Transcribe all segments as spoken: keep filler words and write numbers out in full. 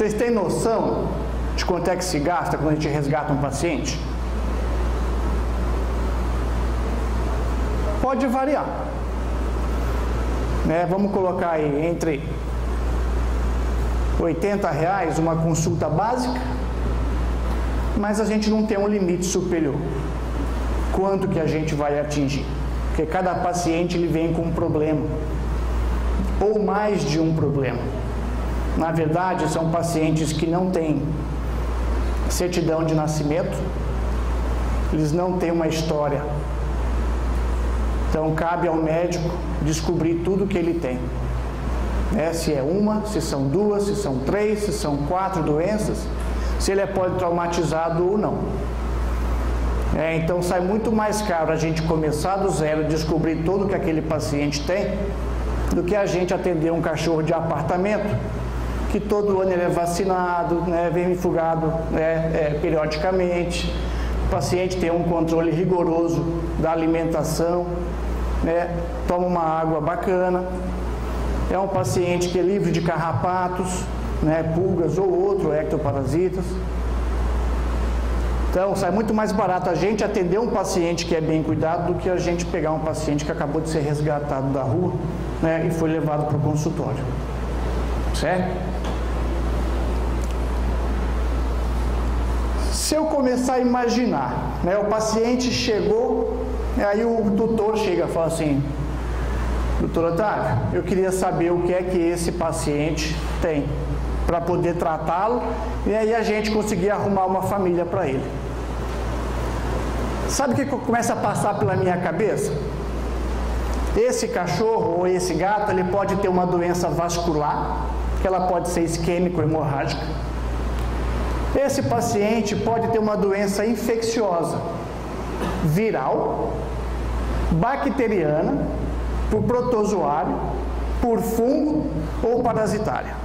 Vocês têm noção de quanto é que se gasta quando a gente resgata um paciente? Pode variar, né? Vamos colocar aí entre oitenta reais uma consulta básica, mas a gente não tem um limite superior. Quanto que a gente vai atingir? Porque cada paciente ele vem com um problema, ou mais de um problema. Na verdade, são pacientes que não têm certidão de nascimento, eles não têm uma história. Então, cabe ao médico descobrir tudo que ele tem. Né? Se é uma, se são duas, se são três, se são quatro doenças, se ele é politraumatizado ou não. É, então, sai muito mais caro a gente começar do zero e descobrir tudo que aquele paciente tem, do que a gente atender um cachorro de apartamento, que todo ano ele é vacinado, né, vermifugado, né, é, periodicamente. O paciente tem um controle rigoroso da alimentação, né, toma uma água bacana, é um paciente que é livre de carrapatos, né, pulgas ou outros ectoparasitas. Então, sai muito mais barato a gente atender um paciente que é bem cuidado do que a gente pegar um paciente que acabou de ser resgatado da rua, né, e foi levado para o consultório. Certo? Se eu começar a imaginar, né, o paciente chegou, aí o tutor chega e fala assim: doutor Otávio, eu queria saber o que é que esse paciente tem, para poder tratá-lo, e aí a gente conseguir arrumar uma família para ele. Sabe o que começa a passar pela minha cabeça? Esse cachorro ou esse gato, ele pode ter uma doença vascular, que ela pode ser isquêmico-hemorrágica. Esse paciente pode ter uma doença infecciosa, viral, bacteriana, por protozoário, por fungo ou parasitária.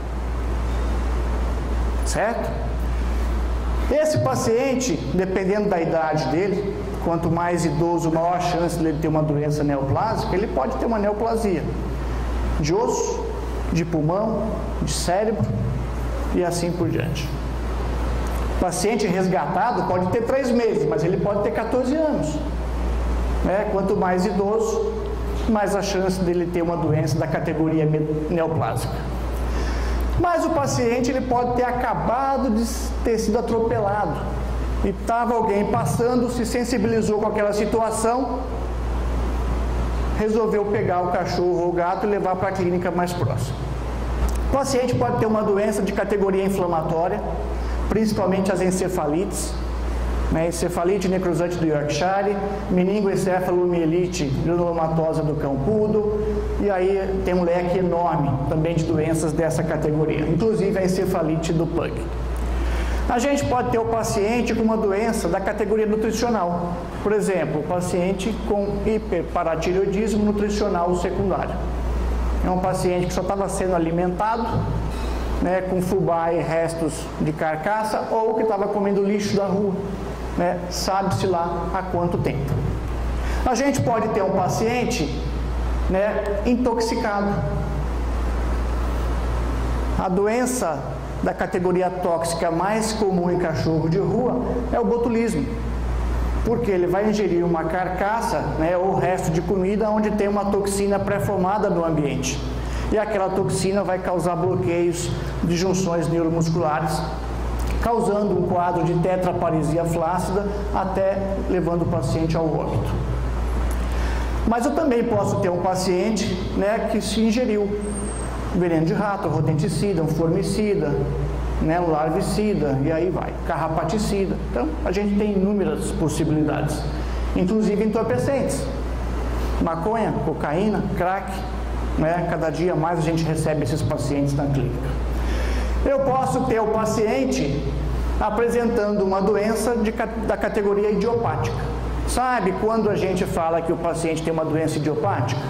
Certo? Esse paciente, dependendo da idade dele, quanto mais idoso, maior a chance dele ter uma doença neoplásica, ele pode ter uma neoplasia de osso, de pulmão, de cérebro e assim por diante. O paciente resgatado pode ter três meses, mas ele pode ter quatorze anos. Né? Quanto mais idoso, mais a chance dele ter uma doença da categoria neoplásica. Mas o paciente ele pode ter acabado de ter sido atropelado e estava alguém passando, se sensibilizou com aquela situação, resolveu pegar o cachorro ou o gato e levar para a clínica mais próxima. O paciente pode ter uma doença de categoria inflamatória, principalmente as encefalites, né? Encefalite necrosante do Yorkshire, meningoencefalomielite granulomatosa do cão poodle, e aí tem um leque enorme também de doenças dessa categoria, inclusive a encefalite do pug. A gente pode ter o paciente com uma doença da categoria nutricional, por exemplo, o paciente com hiperparatireoidismo nutricional secundário. É um paciente que só estava sendo alimentado, né, com fubá e restos de carcaça, ou que estava comendo lixo da rua, né, sabe-se lá há quanto tempo. A gente pode ter um paciente, né, intoxicado. A doença da categoria tóxica mais comum em cachorro de rua é o botulismo, porque ele vai ingerir uma carcaça, né, ou resto de comida onde tem uma toxina pré-formada no ambiente. E aquela toxina vai causar bloqueios de junções neuromusculares, causando um quadro de tetraparesia flácida, até levando o paciente ao óbito. Mas eu também posso ter um paciente, né, que se ingeriu veneno de rato, rodenticida, um formicida, né, um larvicida, e aí vai, carrapaticida. Então, a gente tem inúmeras possibilidades, inclusive entorpecentes, maconha, cocaína, crack, né, cada dia mais a gente recebe esses pacientes na clínica. Eu posso ter o paciente apresentando uma doença de, da categoria idiopática. Sabe quando a gente fala que o paciente tem uma doença idiopática?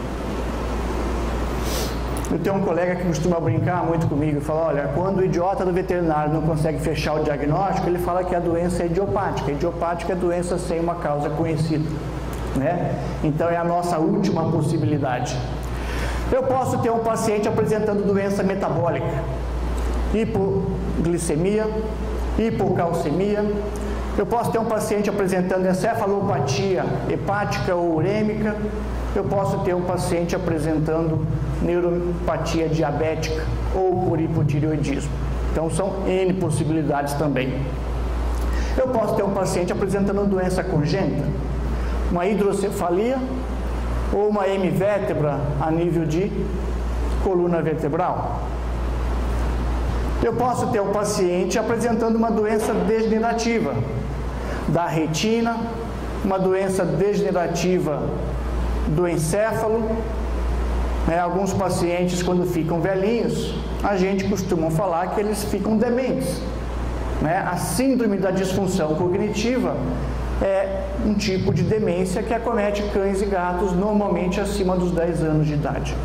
Eu tenho um colega que costuma brincar muito comigo e fala: olha, quando o idiota do veterinário não consegue fechar o diagnóstico, ele fala que a doença é idiopática. Idiopática é doença sem uma causa conhecida, né? Então é a nossa última possibilidade. Eu posso ter um paciente apresentando doença metabólica. hipoglicemia, hipocalcemia. Eu posso ter um paciente apresentando encefalopatia hepática ou urêmica. Eu posso ter um paciente apresentando neuropatia diabética ou por hipotireoidismo. Então, são N possibilidades também. Eu posso ter um paciente apresentando doença congênita, uma hidrocefalia ou uma hemivértebra a nível de coluna vertebral. Eu posso ter um paciente apresentando uma doença degenerativa da retina, uma doença degenerativa do encéfalo. Né? Alguns pacientes, quando ficam velhinhos, a gente costuma falar que eles ficam dementes. Né? A síndrome da disfunção cognitiva é um tipo de demência que acomete cães e gatos normalmente acima dos dez anos de idade.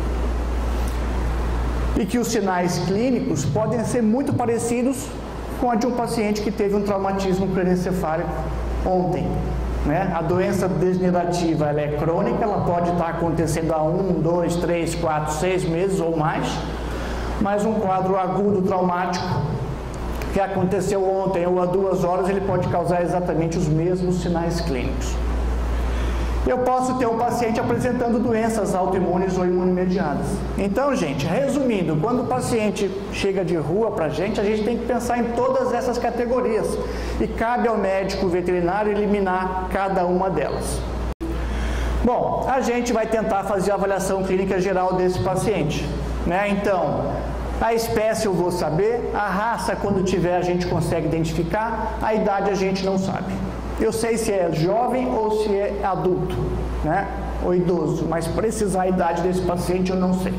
E que os sinais clínicos podem ser muito parecidos com a de um paciente que teve um traumatismo cranioencefálico ontem. Né? A doença degenerativa ela é crônica, ela pode estar acontecendo há um, dois, três, quatro, seis meses ou mais, mas um quadro agudo traumático que aconteceu ontem ou há duas horas, ele pode causar exatamente os mesmos sinais clínicos. Eu posso ter um paciente apresentando doenças autoimunes ou imunomediadas. Então, gente, resumindo, quando o paciente chega de rua para a gente, a gente tem que pensar em todas essas categorias. E cabe ao médico veterinário eliminar cada uma delas. Bom, a gente vai tentar fazer a avaliação clínica geral desse paciente. Né? Então, a espécie eu vou saber, a raça, quando tiver, a gente consegue identificar, a idade a gente não sabe. Eu sei se é jovem ou se é adulto, né? Ou idoso, mas precisar a idade desse paciente eu não sei.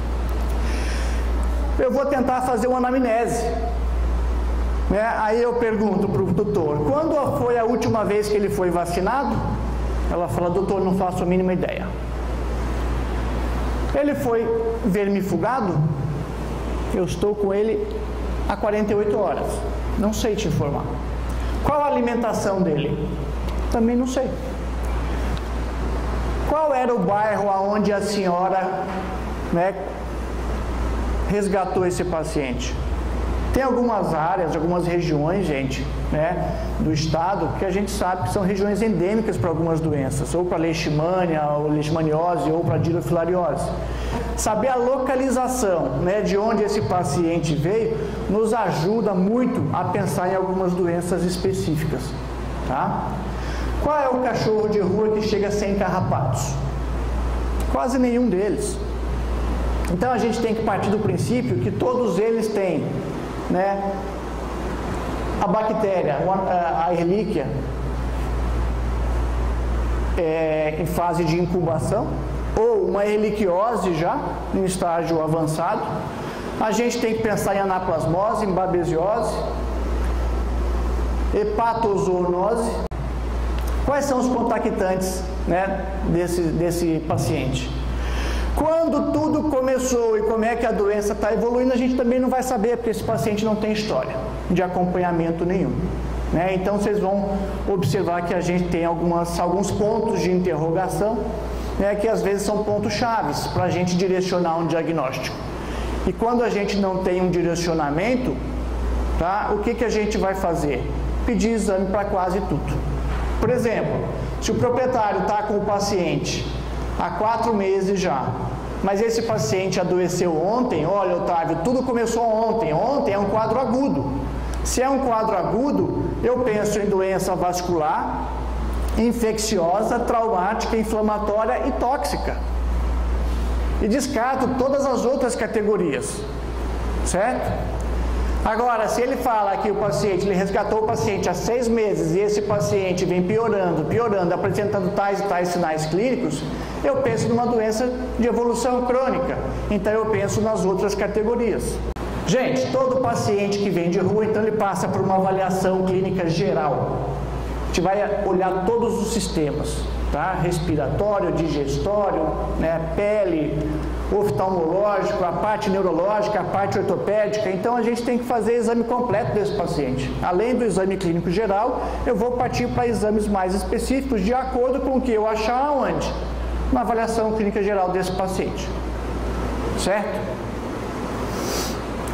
Eu vou tentar fazer uma anamnese. Né? Aí eu pergunto para o doutor, quando foi a última vez que ele foi vacinado? Ela fala, doutor, não faço a mínima ideia. Ele foi vermifugado? Eu estou com ele há quarenta e oito horas. Não sei te informar. Qual a alimentação dele? Também não sei. Qual era o bairro aonde a senhora, né, resgatou esse paciente? Tem algumas áreas, algumas regiões, gente, né, do estado que a gente sabe que são regiões endêmicas para algumas doenças, ou para leishmania, ou leishmaniose, ou para dirofilariose. Saber a localização, né, de onde esse paciente veio nos ajuda muito a pensar em algumas doenças específicas, tá? Qual é o cachorro de rua que chega sem carrapatos? Quase nenhum deles. Então a gente tem que partir do princípio que todos eles têm, né, a bactéria, a Ehrlichia, é, em fase de incubação, ou uma ehrlichiose já, em estágio avançado. A gente tem que pensar em anaplasmose, em babesiose, hepatozoonose. Quais são os contactantes, né, desse, desse paciente? Quando tudo começou e como é que a doença está evoluindo, a gente também não vai saber, porque esse paciente não tem história de acompanhamento nenhum. Né? Então, vocês vão observar que a gente tem algumas, alguns pontos de interrogação, né, que às vezes são pontos chaves para a gente direcionar um diagnóstico. E quando a gente não tem um direcionamento, tá, o que, que a gente vai fazer? Pedir exame para quase tudo. Por exemplo, se o proprietário está com o paciente há quatro meses já, mas esse paciente adoeceu ontem, olha, Otávio, tudo começou ontem, ontem é um quadro agudo. Se é um quadro agudo, eu penso em doença vascular, infecciosa, traumática, inflamatória e tóxica. E descarto todas as outras categorias, certo? Agora, se ele fala que o paciente, ele resgatou o paciente há seis meses e esse paciente vem piorando, piorando, apresentando tais e tais sinais clínicos, eu penso numa doença de evolução crônica. Então eu penso nas outras categorias. Gente, todo paciente que vem de rua, então ele passa por uma avaliação clínica geral. A gente vai olhar todos os sistemas, tá? Respiratório, digestório, né? Pele, oftalmológico, a parte neurológica, a parte ortopédica. Então a gente tem que fazer exame completo desse paciente. Além do exame clínico geral, eu vou partir para exames mais específicos de acordo com o que eu achar aonde? Na avaliação clínica geral desse paciente. Certo?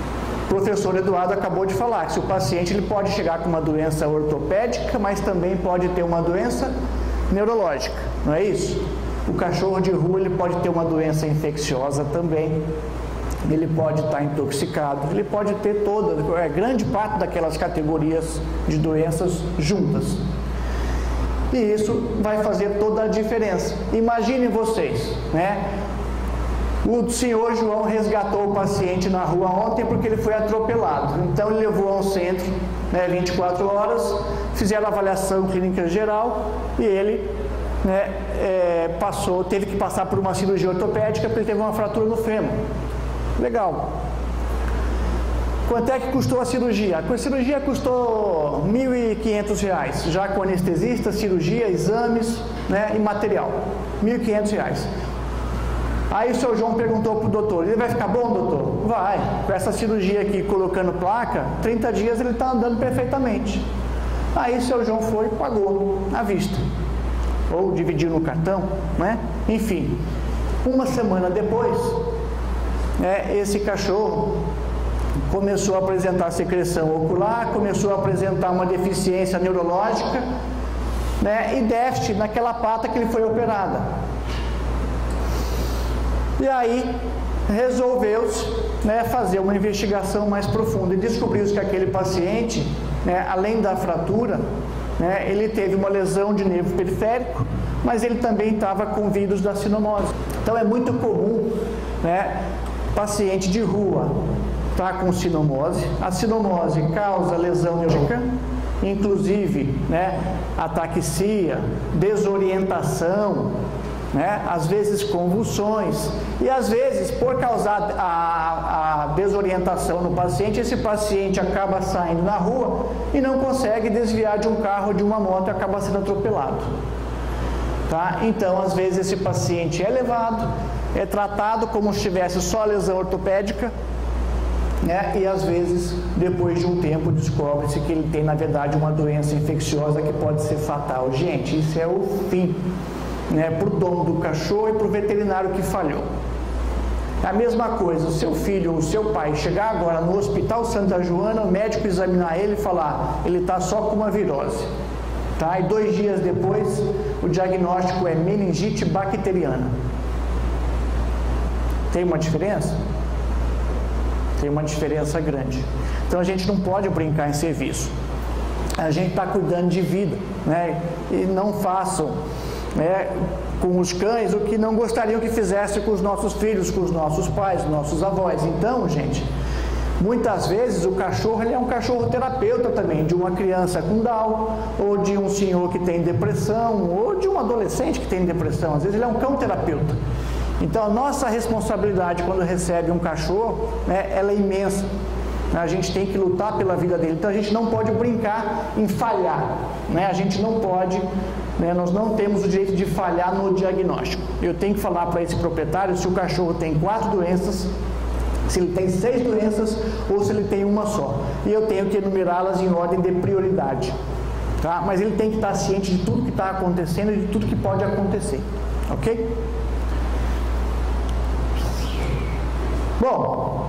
O professor Eduardo acabou de falar que se o paciente ele pode chegar com uma doença ortopédica, mas também pode ter uma doença neurológica, não é isso? O cachorro de rua ele pode ter uma doença infecciosa também, ele pode estar intoxicado, ele pode ter toda, é, grande parte daquelas categorias de doenças juntas. E isso vai fazer toda a diferença. Imaginem vocês, né? O senhor João resgatou o paciente na rua ontem porque ele foi atropelado. Então ele levou a um centro, né, vinte e quatro horas, fizeram a avaliação clínica geral e ele, né, é, passou, teve que passar por uma cirurgia ortopédica porque ele teve uma fratura no fêmur. Legal. Quanto é que custou a cirurgia? A cirurgia custou mil e quinhentos reais, já com anestesista, cirurgia, exames, né, e material. mil e quinhentos reais. Aí o seu João perguntou para o doutor, ele vai ficar bom, doutor? Vai. Com essa cirurgia aqui, colocando placa, trinta dias ele está andando perfeitamente. Aí o seu João foi e pagou à vista. Ou dividiu no cartão, né? Enfim. Uma semana depois, né, esse cachorro começou a apresentar secreção ocular, começou a apresentar uma deficiência neurológica, né, e déficit naquela pata que ele foi operada. E aí resolveu-se, né, fazer uma investigação mais profunda e descobriu-se que aquele paciente, né, além da fratura, né, ele teve uma lesão de nervo periférico, mas ele também estava com vírus da sinomose. Então é muito comum, né, paciente de rua está com sinomose, a sinomose causa lesão neurológica, inclusive, né, ataxia, desorientação, né, às vezes convulsões, e às vezes por causar a, a desorientação no paciente, esse paciente acaba saindo na rua e não consegue desviar de um carro ou de uma moto e acaba sendo atropelado. Tá? Então, às vezes esse paciente é levado, é tratado como se tivesse só lesão ortopédica, né? E às vezes, depois de um tempo, descobre-se que ele tem, na verdade, uma doença infecciosa que pode ser fatal. Gente, isso é o fim, né? Para o dono do cachorro e para o veterinário que falhou. A mesma coisa, o seu filho ou o seu pai chegar agora no Hospital Santa Joana, o médico examinar ele e falar, ele está só com uma virose. Tá? E dois dias depois, o diagnóstico é meningite bacteriana. Tem uma diferença? Tem uma diferença grande. Então a gente não pode brincar em serviço. A gente está cuidando de vida, né? E não façam, né, com os cães o que não gostariam que fizesse com os nossos filhos, com os nossos pais, nossos avós. Então, gente, muitas vezes o cachorro ele é um cachorro terapeuta também, de uma criança com Down, ou de um senhor que tem depressão, ou de um adolescente que tem depressão. Às vezes ele é um cão terapeuta. Então a nossa responsabilidade quando recebe um cachorro, né, ela é imensa. A gente tem que lutar pela vida dele. Então a gente não pode brincar em falhar, né? A gente não pode, né, nós não temos o direito de falhar no diagnóstico. Eu tenho que falar para esse proprietário se o cachorro tem quatro doenças, se ele tem seis doenças ou se ele tem uma só. E eu tenho que enumerá-las em ordem de prioridade. Tá? Mas ele tem que estar ciente de tudo que está acontecendo e de tudo que pode acontecer. Ok? Bom,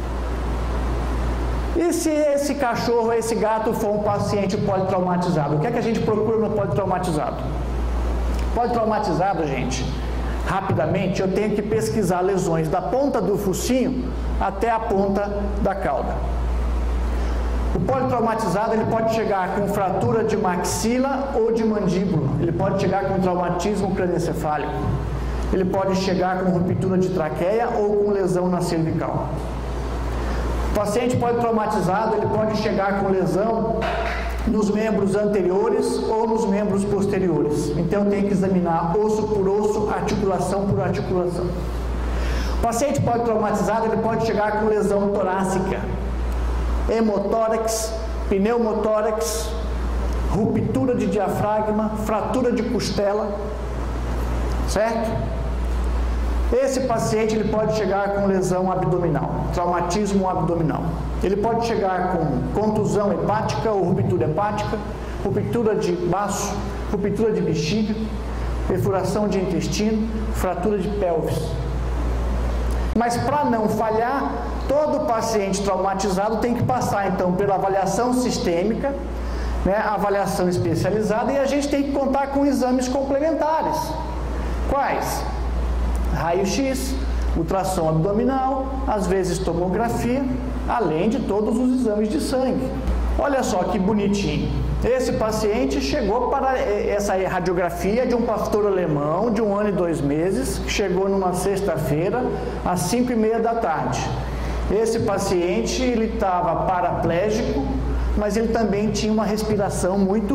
e se esse cachorro, esse gato for um paciente politraumatizado? O que é que a gente procura no politraumatizado? Politraumatizado, gente, rapidamente eu tenho que pesquisar lesões da ponta do focinho até a ponta da cauda. O politraumatizado ele pode chegar com fratura de maxila ou de mandíbula, ele pode chegar com traumatismo crânioencefálico, ele pode chegar com ruptura de traqueia ou com lesão na cervical. O paciente politraumatizado ele pode chegar com lesão nos membros anteriores ou nos membros posteriores. Então eu tenho que examinar osso por osso, articulação por articulação. O paciente politraumatizado ele pode chegar com lesão torácica, hemotórax, pneumotórax, ruptura de diafragma, fratura de costela, certo? Esse paciente ele pode chegar com lesão abdominal, traumatismo abdominal. Ele pode chegar com contusão hepática ou ruptura hepática, ruptura de baço, ruptura de bexiga, perfuração de intestino, fratura de pelvis. Mas para não falhar, todo paciente traumatizado tem que passar então pela avaliação sistêmica, né, avaliação especializada, e a gente tem que contar com exames complementares. Quais? Raio-X, ultrassom abdominal, às vezes tomografia, além de todos os exames de sangue. Olha só que bonitinho. Esse paciente chegou para essa radiografia de um pastor alemão de um ano e dois meses, que chegou numa sexta-feira, às cinco e meia da tarde. Esse paciente, ele estava paraplégico, mas ele também tinha uma respiração muito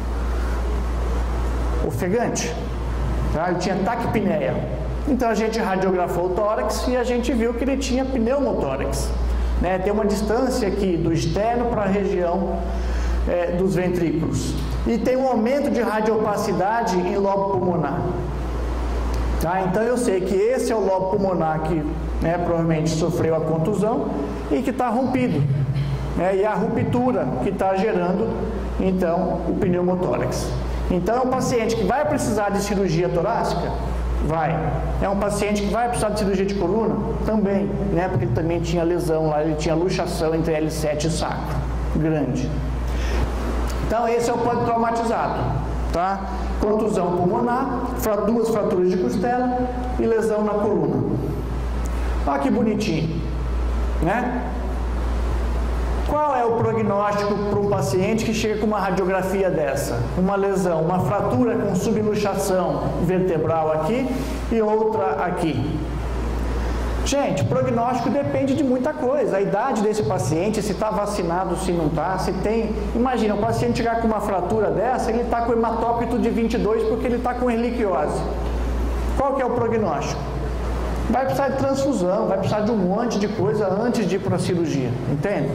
ofegante. Tá? Ele tinha taquipneia. Então a gente radiografou o tórax e a gente viu que ele tinha pneumotórax. Né? Tem uma distância aqui do externo para a região é, dos ventrículos. E tem um aumento de radiopacidade em lobo pulmonar. Tá? Então eu sei que esse é o lobo pulmonar que, né, provavelmente sofreu a contusão e que está rompido. Né? E a ruptura que está gerando, então, o pneumotórax. Então é um paciente que vai precisar de cirurgia torácica? Vai. É um paciente que vai precisar de cirurgia de coluna? Também, né? Porque ele também tinha lesão lá, ele tinha luxação entre L sete e sacro, grande. Então esse é o politraumatizado, tá? Contusão pulmonar, duas fraturas de costela e lesão na coluna. Olha que bonitinho, né? Qual é o prognóstico para um paciente que chega com uma radiografia dessa? Uma lesão, uma fratura com subluxação vertebral aqui e outra aqui. Gente, o prognóstico depende de muita coisa. A idade desse paciente, se está vacinado, se não está, se tem... Imagina, o paciente chegar com uma fratura dessa, ele está com hematócrito de vinte e dois porque ele está com erliquiose. Qual que é o prognóstico? Vai precisar de transfusão, vai precisar de um monte de coisa antes de ir para a cirurgia, entende?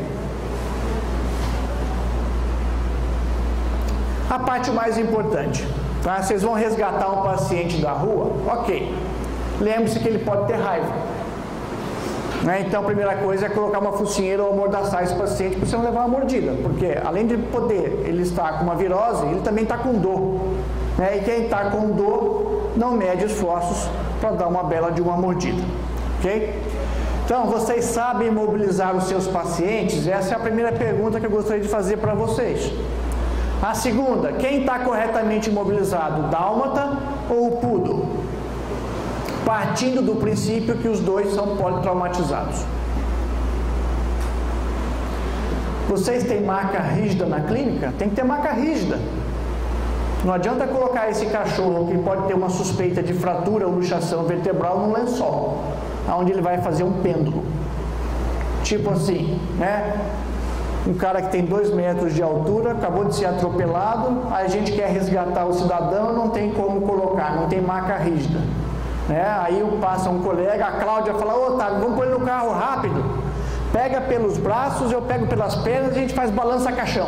A parte mais importante, tá? Vocês vão resgatar um paciente da rua? Ok. Lembre-se que ele pode ter raiva. Né? Então a primeira coisa é colocar uma focinheira ou amordaçar esse paciente para você não levar uma mordida. Porque além de poder ele estar com uma virose, ele também está com dor. Né? E quem está com dor não mede esforços para dar uma bela de uma mordida. Ok? Então, vocês sabem imobilizar os seus pacientes? Essa é a primeira pergunta que eu gostaria de fazer para vocês. A segunda, quem está corretamente imobilizado, dálmata ou pudo? Partindo do princípio que os dois são politraumatizados. Vocês têm marca rígida na clínica? Tem que ter marca rígida. Não adianta colocar esse cachorro que pode ter uma suspeita de fratura ou luxação vertebral num lençol, onde ele vai fazer um pêndulo. Tipo assim, né? Um cara que tem dois metros de altura, acabou de ser atropelado, aí a gente quer resgatar o cidadão, não tem como colocar, não tem marca rígida. Né? Aí passa um colega, a Cláudia fala, ô Otávio, vamos pôr ele no carro rápido. Pega pelos braços, eu pego pelas pernas e a gente faz balança-caixão.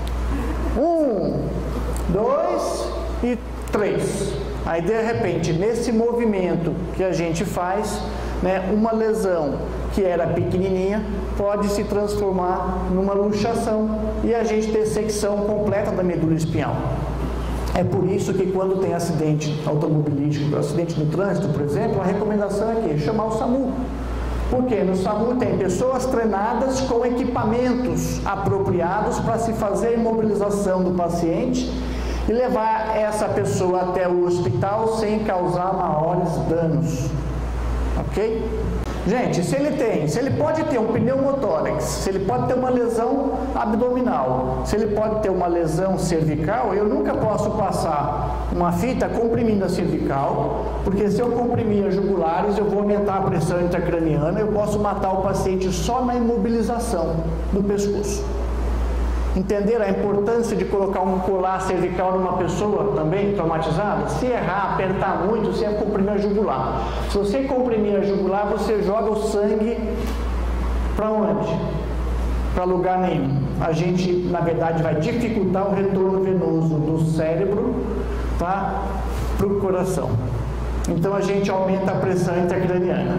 Um, dois e três. Aí de repente, nesse movimento que a gente faz, né, uma lesão que era pequenininha pode se transformar numa luxação e a gente ter secção completa da medula espinhal. É por isso que quando tem acidente automobilístico, acidente no trânsito, por exemplo, a recomendação é que chamar o SAMU. Porque no SAMU tem pessoas treinadas com equipamentos apropriados para se fazer a imobilização do paciente e levar essa pessoa até o hospital sem causar maiores danos. Ok? Gente, se ele tem, se ele pode ter um pneumotórax, se ele pode ter uma lesão abdominal, se ele pode ter uma lesão cervical, eu nunca posso passar uma fita comprimindo a cervical, porque se eu comprimir as jugulares, eu vou aumentar a pressão intracraniana, eu posso matar o paciente só na imobilização do pescoço. Entenderam a importância de colocar um colar cervical numa pessoa também traumatizada? Se errar, apertar muito, você é comprimir a jugular. Se você comprimir a jugular, você joga o sangue para onde? Para lugar nenhum. A gente, na verdade, vai dificultar o retorno venoso do cérebro, tá, para o coração. Então a gente aumenta a pressão intracraniana.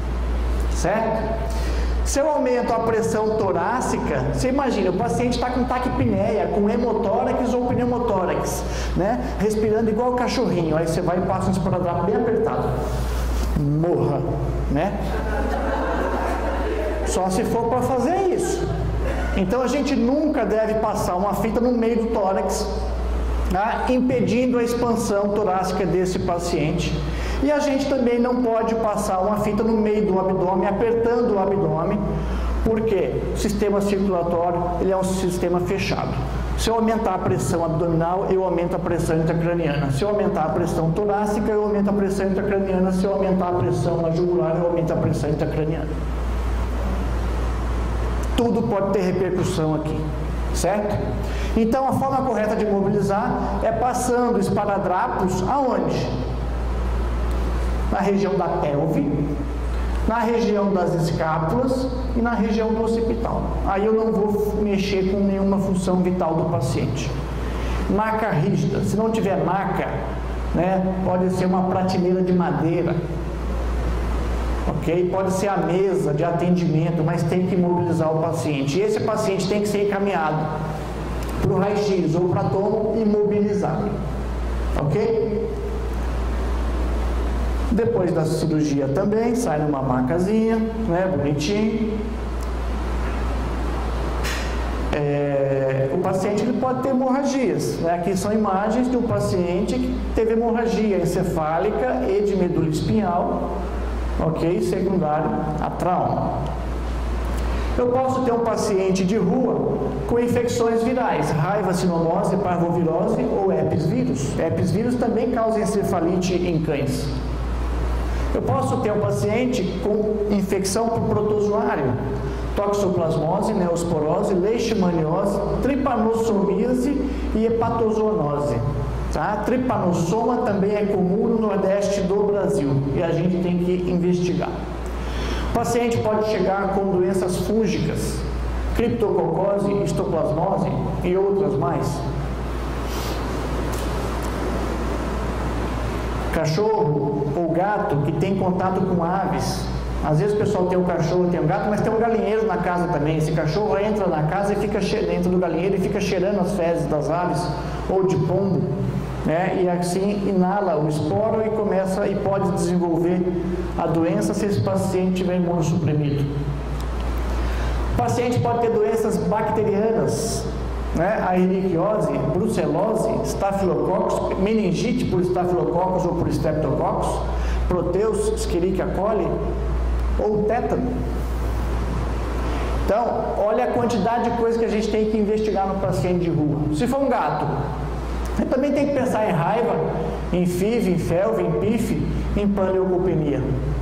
Certo? Se eu aumento a pressão torácica, você imagina, o paciente está com taquipneia, com hemotórax ou pneumotórax, né? Respirando igual o cachorrinho, aí você vai e passa um esparadrapo bem apertado. Morra, né? Só se for para fazer isso. Então a gente nunca deve passar uma fita no meio do tórax, tá? Impedindo a expansão torácica desse paciente. E a gente também não pode passar uma fita no meio do abdômen, apertando o abdômen, porque o sistema circulatório ele é um sistema fechado. Se eu aumentar a pressão abdominal, eu aumento a pressão intracraniana. Se eu aumentar a pressão torácica, eu aumento a pressão intracraniana. Se eu aumentar a pressão na jugular, eu aumento a pressão intracraniana. Tudo pode ter repercussão aqui, certo? Então, a forma correta de mobilizar é passando esparadrapos aonde? Na região da pelve, na região das escápulas e na região do occipital. Aí eu não vou mexer com nenhuma função vital do paciente. Maca rígida, se não tiver maca, né, pode ser uma prateleira de madeira, ok? Pode ser a mesa de atendimento, mas tem que mobilizar o paciente. E esse paciente tem que ser encaminhado para o raio-x ou para tomo imobilizado, ok? Depois da cirurgia também, sai numa macazinha, né, bonitinho. É, o paciente ele pode ter hemorragias, né? Aqui são imagens de um paciente que teve hemorragia encefálica e de medula espinhal, ok? Secundário a trauma. Eu posso ter um paciente de rua com infecções virais, raiva, sinomose, parvovirose ou herpes vírus. Herpes vírus também causa encefalite em cães. Eu posso ter um paciente com infecção por protozoário, toxoplasmose, neosporose, leishmaniose, tripanossomíase e hepatozoonose. Tá? Tripanossoma também é comum no nordeste do Brasil e a gente tem que investigar. O paciente pode chegar com doenças fúngicas, criptococose, histoplasmose e outras mais. Cachorro ou gato que tem contato com aves. Às vezes o pessoal tem um cachorro, tem um gato, mas tem um galinheiro na casa também. Esse cachorro entra na casa e fica dentro do galinheiro e fica cheirando as fezes das aves ou de pombo, né? E assim inala o esporo e começa e pode desenvolver a doença se esse paciente tiver imunossuprimido. O paciente pode ter doenças bacterianas, né? A ehrlichiose, brucelose, estafilococcus, meningite por estafilococcus ou por streptococcus, proteus, escherichia coli ou tétano. Então, olha a quantidade de coisas que a gente tem que investigar no paciente de rua. Se for um gato, você também tem que pensar em raiva, em F I V, em F E L V, em P I F, em panleucopenia,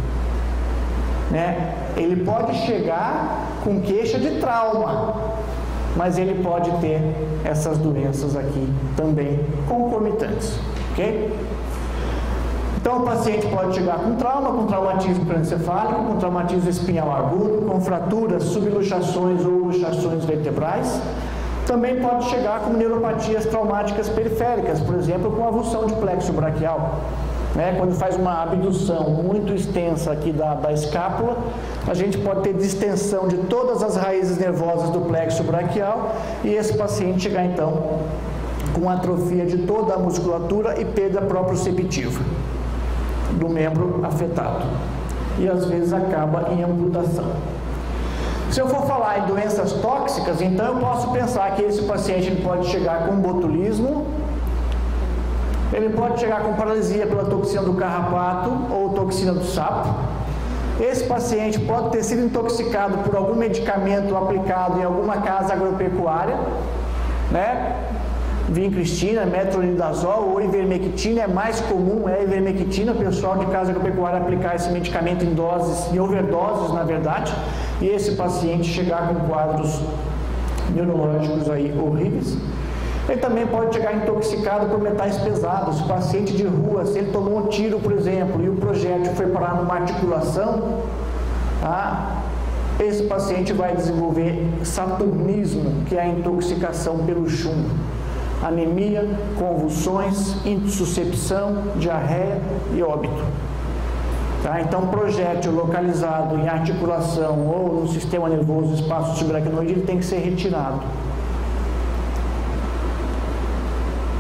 né? Ele pode chegar com queixa de trauma, mas ele pode ter essas doenças aqui também concomitantes, ok? Então o paciente pode chegar com trauma, com traumatismo crânioencefálico, com traumatismo espinhal agudo, com fraturas, subluxações ou luxações vertebrais. Também pode chegar com neuropatias traumáticas periféricas, por exemplo, com avulsão de plexo braquial. Né? Quando faz uma abdução muito extensa aqui da, da escápula, a gente pode ter distensão de todas as raízes nervosas do plexo braquial e esse paciente chegar então com atrofia de toda a musculatura e perda proprioceptiva do membro afetado. E às vezes acaba em amputação. Se eu for falar em doenças tóxicas, então eu posso pensar que esse paciente ele pode chegar com botulismo, ele pode chegar com paralisia pela toxina do carrapato ou toxina do sapo. Esse paciente pode ter sido intoxicado por algum medicamento aplicado em alguma casa agropecuária, né? Vincristina, metronidazol ou ivermectina é mais comum, é a ivermectina, o pessoal de casa agropecuária aplicar esse medicamento em doses, em overdoses na verdade, e esse paciente chegar com quadros neurológicos aí horríveis. Ele também pode chegar intoxicado por metais pesados. O paciente de rua, se ele tomou um tiro, por exemplo, e o projétil foi parar numa articulação, tá? Esse paciente vai desenvolver saturnismo, que é a intoxicação pelo chumbo. Anemia, convulsões, intussuscepção, diarreia e óbito. Tá? Então, projétil localizado em articulação ou no sistema nervoso, espaço subaracnoide, ele tem que ser retirado.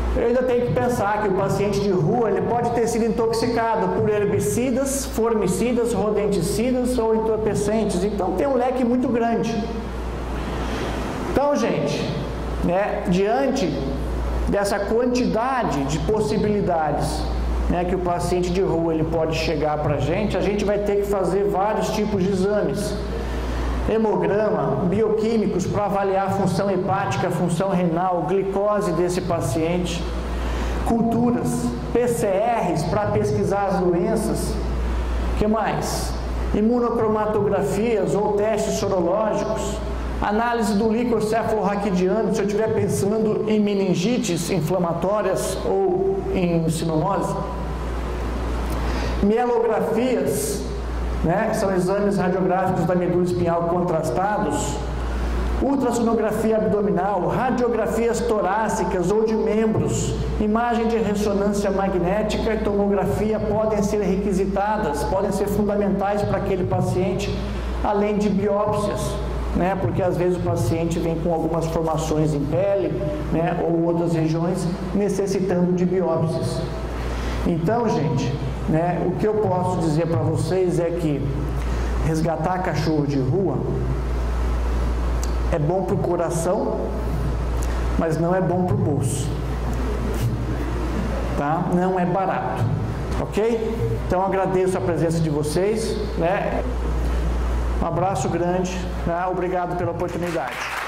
eu ainda tenho que pensar que o paciente de rua ele pode ter sido intoxicado por herbicidas, formicidas, rodenticidas ou entorpecentes. Então tem um leque muito grande. Então, gente, né, diante dessa quantidade de possibilidades, né, que o paciente de rua ele pode chegar para a gente, a gente vai ter que fazer vários tipos de exames. Hemograma, bioquímicos para avaliar a função hepática, a função renal, glicose desse paciente, culturas, P C Rs para pesquisar as doenças, que mais? Imunocromatografias ou testes sorológicos, análise do líquor cefalorraquidiano, se eu estiver pensando em meningites inflamatórias ou em sinonose, mielografias, né, que são exames radiográficos da medula espinhal contrastados, ultrassonografia abdominal, radiografias torácicas ou de membros, imagem de ressonância magnética e tomografia podem ser requisitadas, podem ser fundamentais para aquele paciente, além de biópsias, né, porque às vezes o paciente vem com algumas formações em pele, né, ou outras regiões necessitando de biópsias. Então, gente, né, o que eu posso dizer para vocês é que resgatar cachorro de rua é bom para o coração, mas não é bom para o bolso, tá? Não é barato, ok? Então agradeço a presença de vocês, né? Um abraço grande, né? Obrigado pela oportunidade.